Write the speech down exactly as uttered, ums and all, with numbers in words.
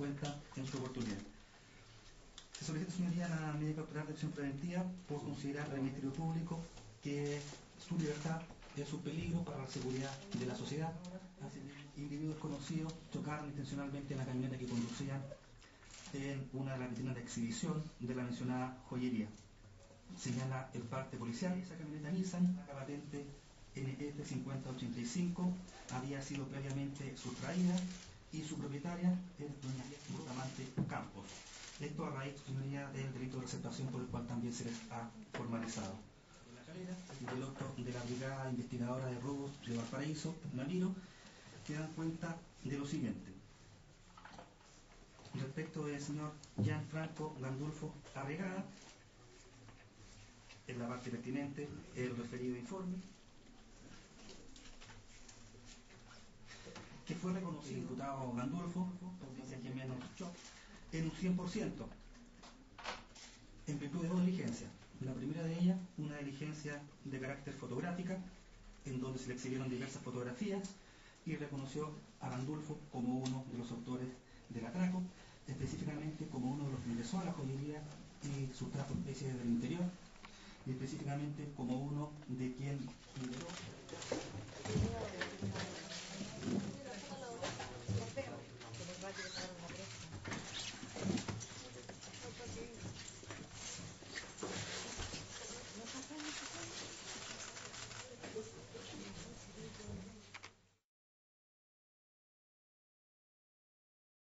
cuenta en su oportunidad. Se solicita, señoría, la medida cautelar de acción preventiva por considerar al Ministerio Público que su libertad es un peligro para la seguridad de la sociedad. Individuos desconocidos chocaron intencionalmente en la camioneta que conducían en una de las vitrinas de exhibición de la mencionada joyería. Señala el parte policial, esa camioneta Nissan, la patente N F cincuenta ochenta y cinco, había sido previamente sustraída y su propietaria es doña Bustamante Campos. Esto a raíz, señoría, del delito de receptación por el cual también se les ha formalizado. De la calera, el piloto de la Brigada Investigadora de Robos de Valparaíso, Naviro, que dan cuenta de lo siguiente. Respecto del señor Gianfranco Gandulfo Arregada, en la parte pertinente, el referido informe, que fue reconocido el diputado Gandulfo, dice que menos en un cien por ciento, en virtud de dos diligencias. La primera de ellas, una diligencia de carácter fotográfica, en donde se le exhibieron diversas fotografías y reconoció a Gandulfo como uno de los autores del atraco, específicamente como uno de los que ingresó a la joyería y sustrajo especies del interior, y específicamente como uno de quien lideró